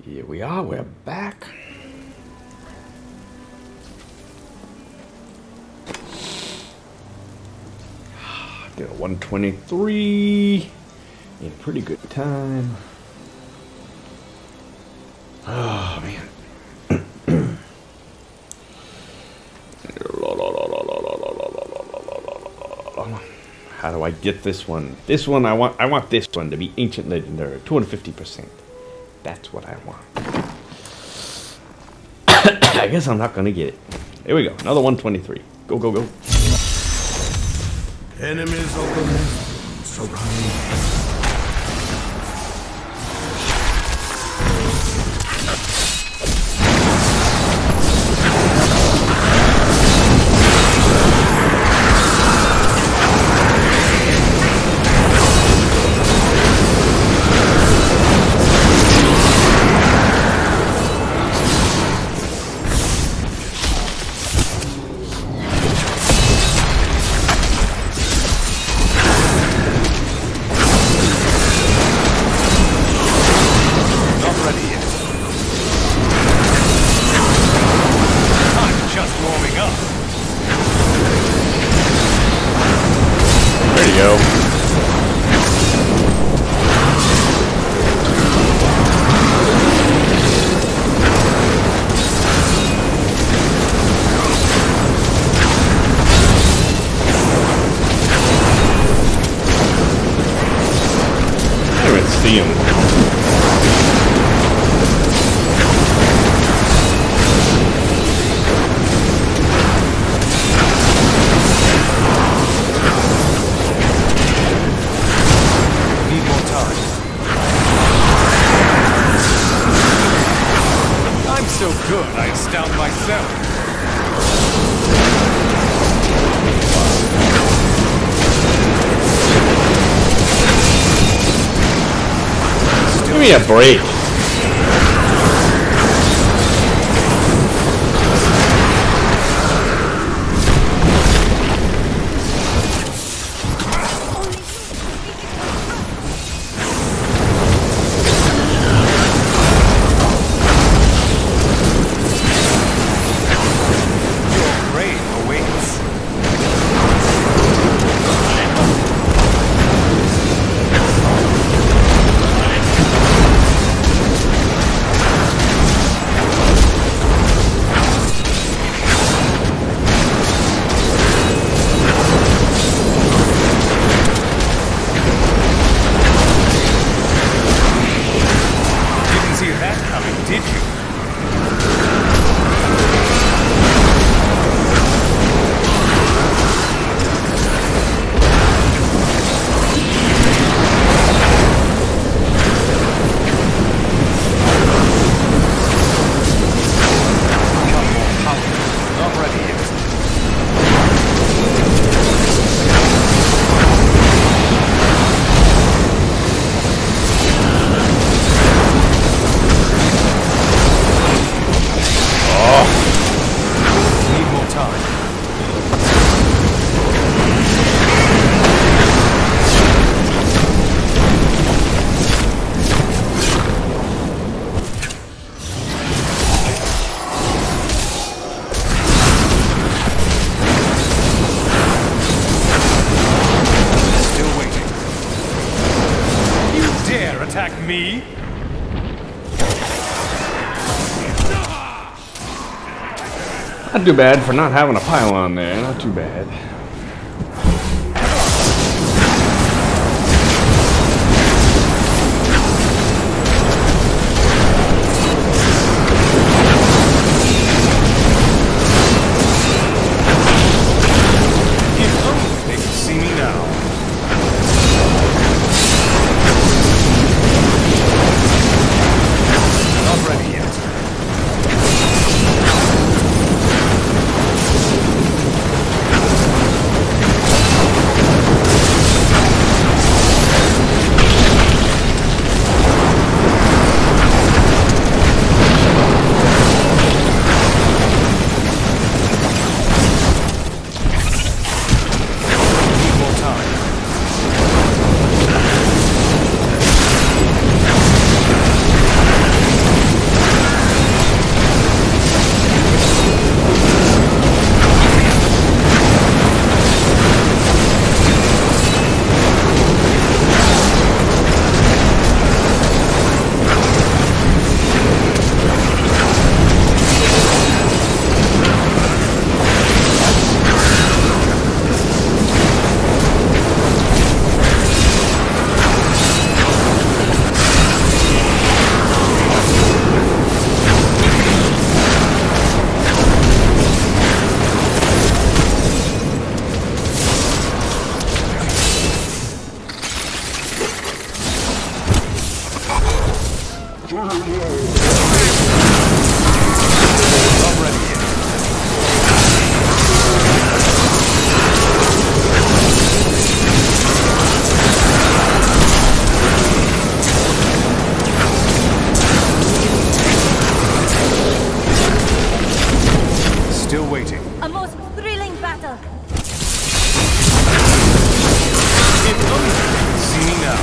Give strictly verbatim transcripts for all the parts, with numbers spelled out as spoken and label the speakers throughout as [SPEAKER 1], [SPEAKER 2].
[SPEAKER 1] Here we are, we're back. Did a one twenty-three in pretty good time. Oh man. How do I get this one? This one I want I want this one to be ancient legendary. two hundred fifty percent. That's what I want. I guess I'm not gonna get it. Here we go. Another one twenty-three. Go, go, go.
[SPEAKER 2] Enemies open. Surround.
[SPEAKER 1] Give me a break.
[SPEAKER 2] Me?
[SPEAKER 1] Not too bad for not having a pylon there. Not too bad.
[SPEAKER 2] If only they could see me now. I'm ready. Still waiting.
[SPEAKER 3] A most thrilling battle.
[SPEAKER 2] If only you could see me now.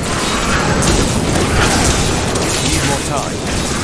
[SPEAKER 2] Need more time.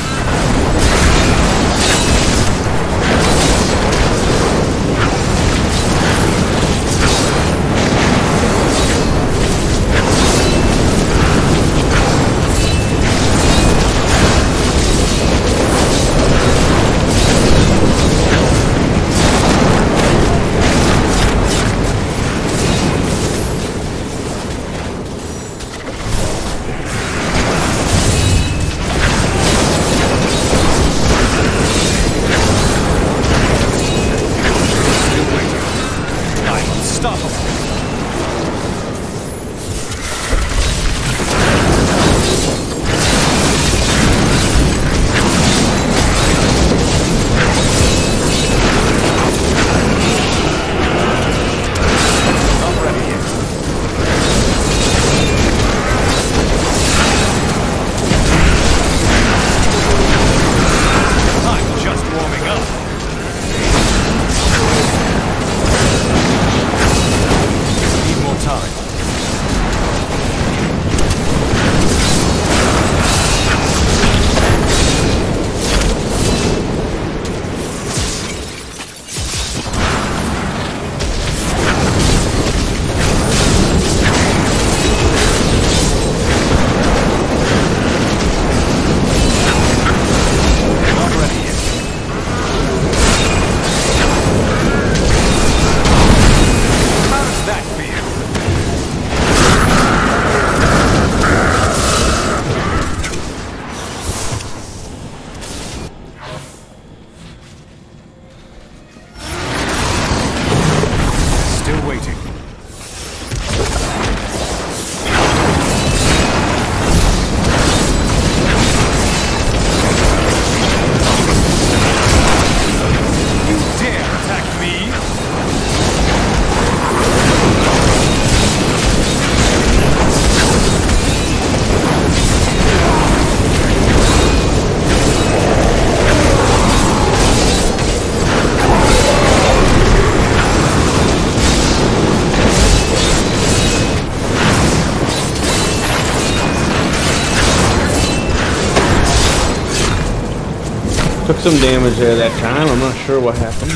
[SPEAKER 1] Took some damage there that time. I'm not sure what happened.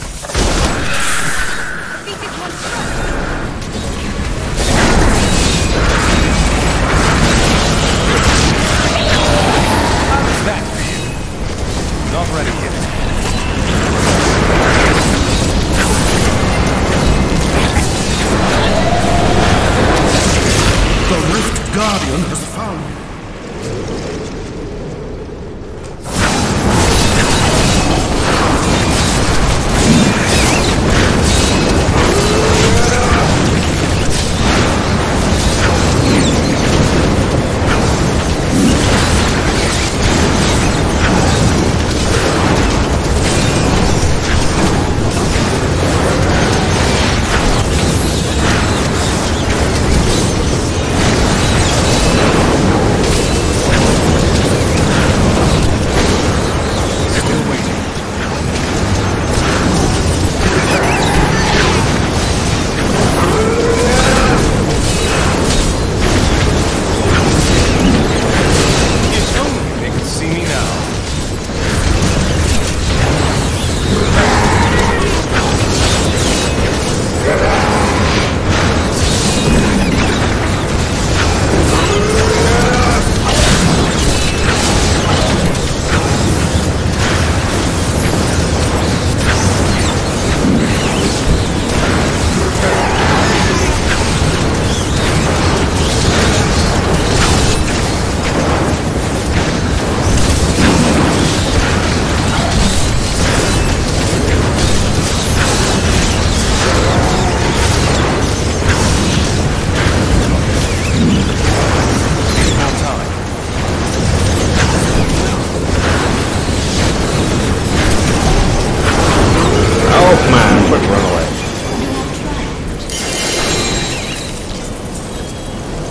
[SPEAKER 2] How's that for you? Not ready yet.
[SPEAKER 4] The Rift Guardian has found you.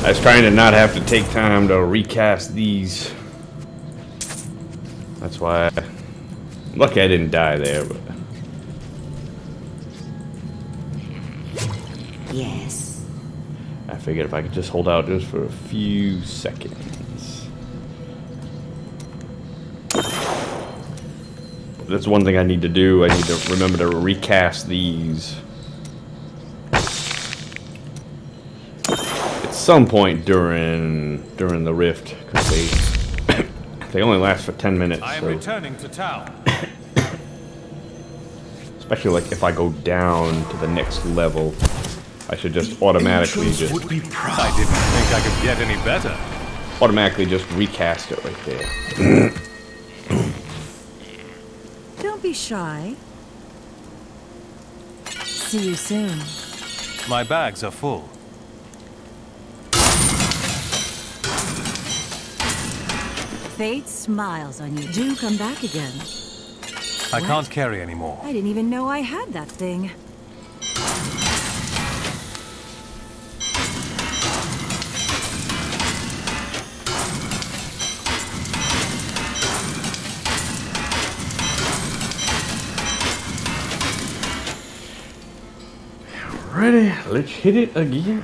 [SPEAKER 1] I was trying to not have to take time to recast these. That's why. I, lucky I didn't die there, but.
[SPEAKER 3] Yes.
[SPEAKER 1] I figured if I could just hold out just for a few seconds. That's one thing I need to do. I need to remember to recast these. At some point during during the rift, because they they only last for ten minutes.
[SPEAKER 2] I am
[SPEAKER 1] so.
[SPEAKER 2] returning to town.
[SPEAKER 1] Especially like if I go down to the next level, I should just automatically just
[SPEAKER 4] would be proud.
[SPEAKER 2] I didn't think I could get any better.
[SPEAKER 1] automatically just recast it right there.
[SPEAKER 3] Don't be shy. See you soon.
[SPEAKER 2] My bags are full.
[SPEAKER 3] Fate smiles on you. Do come back again.
[SPEAKER 2] I
[SPEAKER 3] What?
[SPEAKER 2] can't carry anymore.
[SPEAKER 3] I didn't even know I had that thing.
[SPEAKER 1] Ready? Let's hit it again.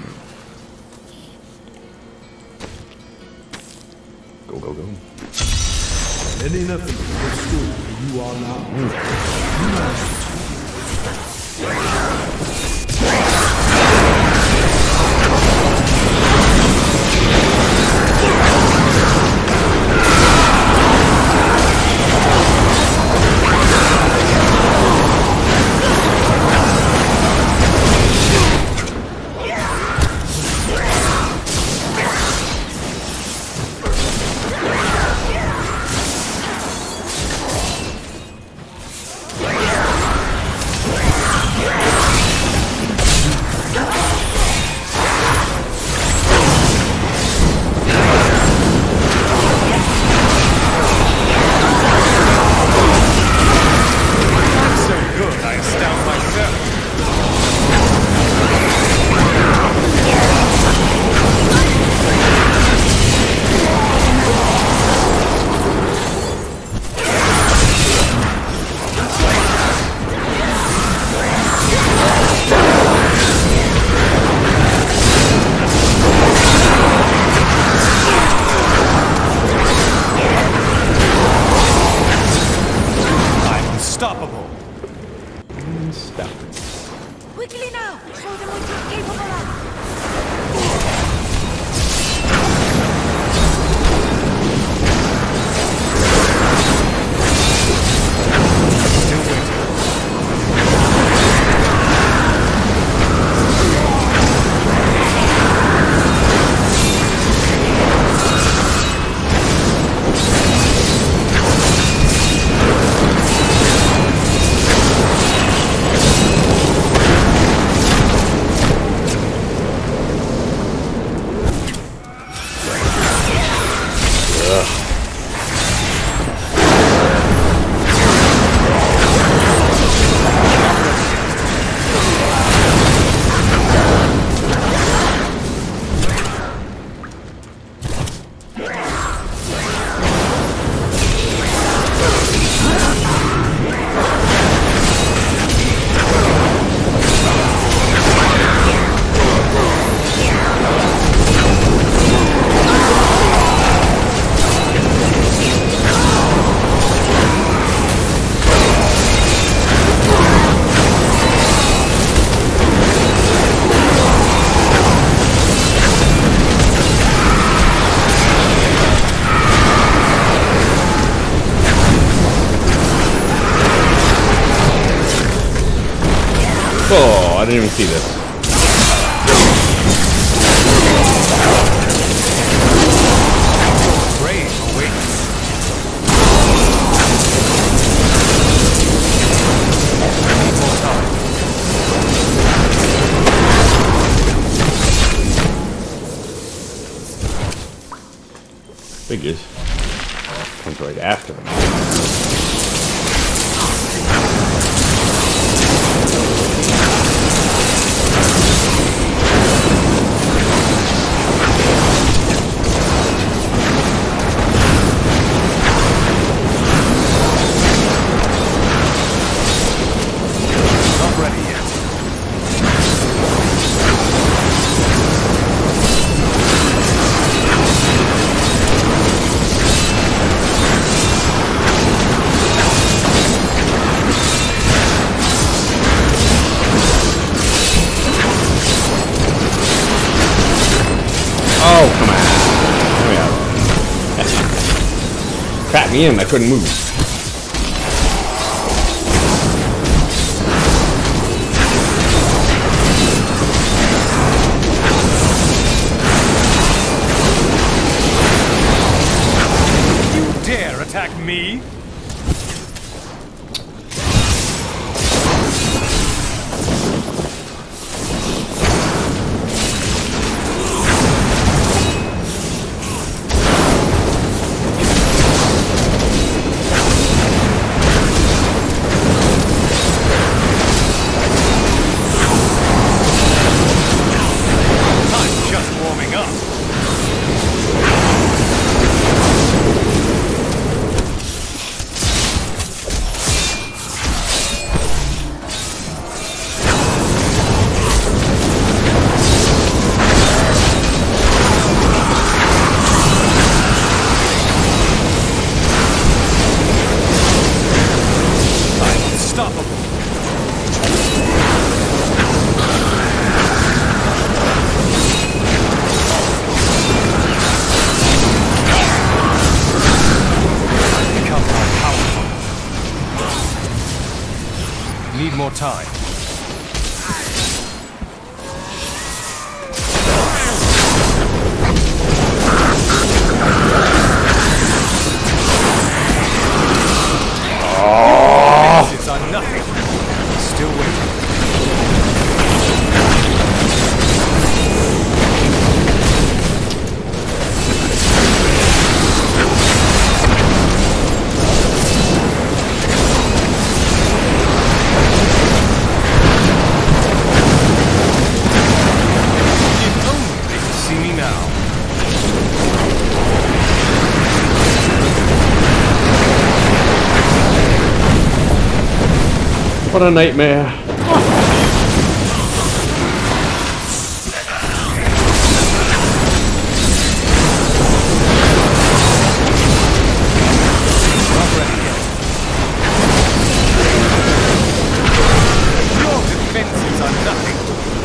[SPEAKER 1] Go, go, go.
[SPEAKER 4] It ain't nothing but a school where you are now. You managed it.
[SPEAKER 1] Oh, I didn't even see this.
[SPEAKER 2] Brave awaits. Need more time.
[SPEAKER 1] Figures. Comes right after him. Trapped me in. I couldn't move.
[SPEAKER 2] You dare attack me? More time. Oh. It's on nothing. Still waiting.
[SPEAKER 1] What a nightmare.
[SPEAKER 2] Your defenses are nothing.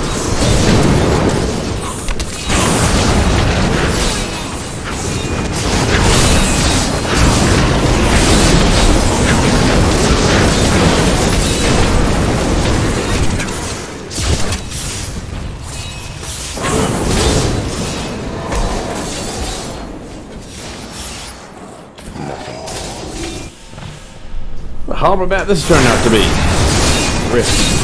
[SPEAKER 1] How about this turn out to be? Risk.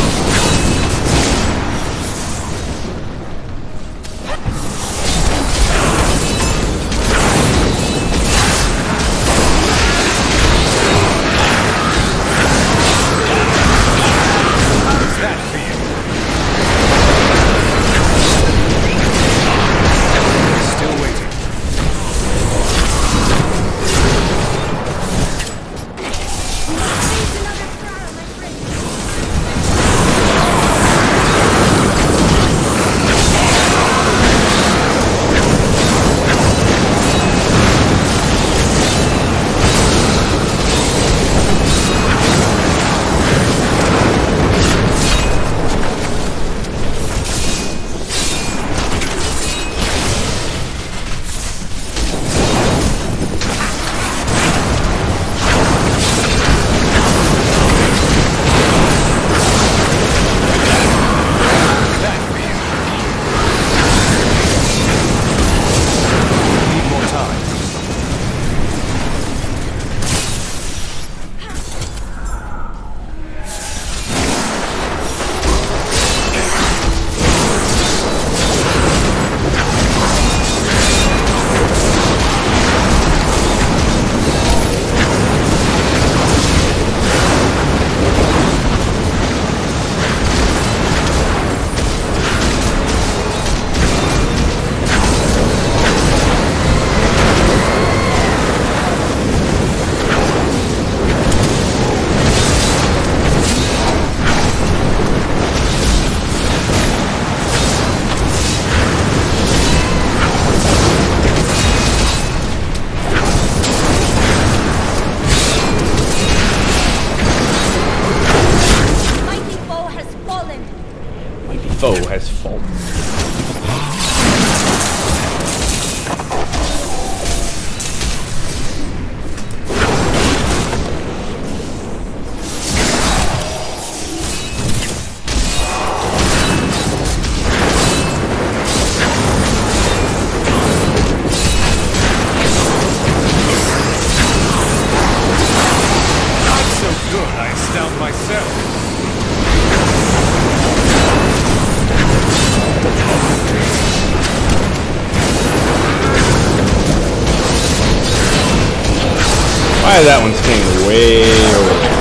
[SPEAKER 1] foe has fallen. Why is that one staying way over there?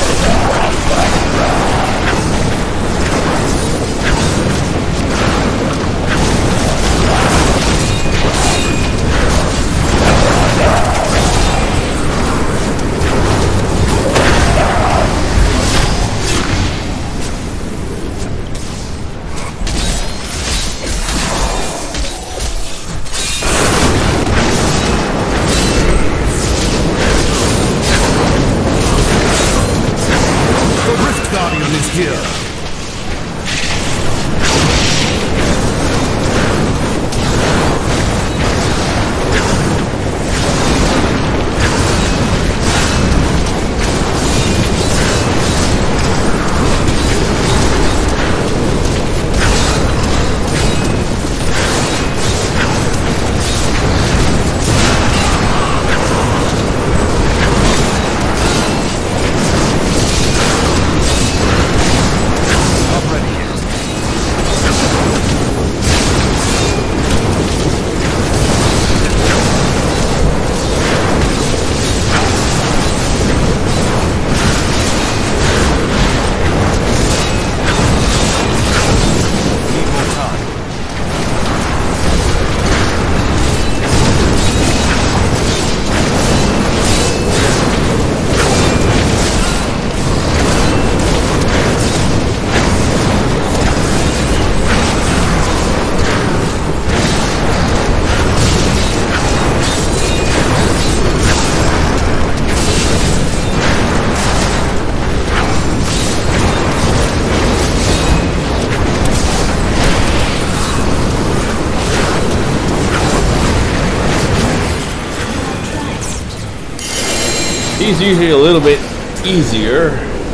[SPEAKER 1] He's usually a little bit easier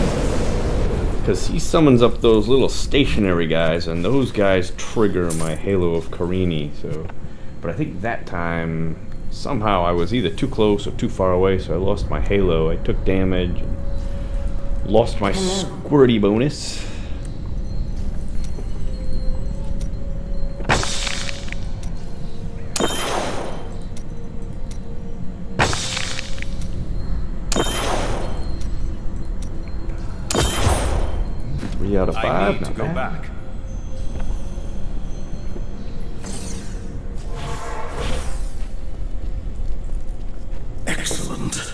[SPEAKER 1] because he summons up those little stationary guys, and those guys trigger my Halo of Carini. So, but I think that time somehow I was either too close or too far away, so I lost my Halo. I took damage, and lost my squirty bonus. Out of five.
[SPEAKER 2] I need
[SPEAKER 1] Not
[SPEAKER 2] to go
[SPEAKER 1] bad.
[SPEAKER 2] back.
[SPEAKER 4] Excellent.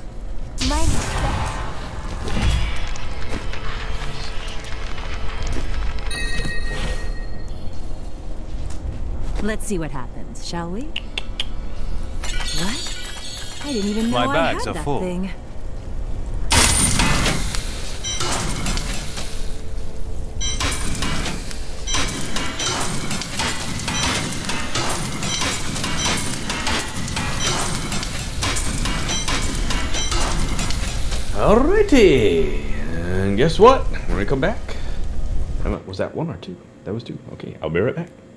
[SPEAKER 3] Let's see what happens, shall we? What? I didn't even know
[SPEAKER 2] My
[SPEAKER 3] I
[SPEAKER 2] bags
[SPEAKER 3] had
[SPEAKER 2] are
[SPEAKER 3] that
[SPEAKER 2] full.
[SPEAKER 3] thing.
[SPEAKER 1] Alrighty, and guess what? When we come back, was that one or two? That was two. Okay, I'll be right back.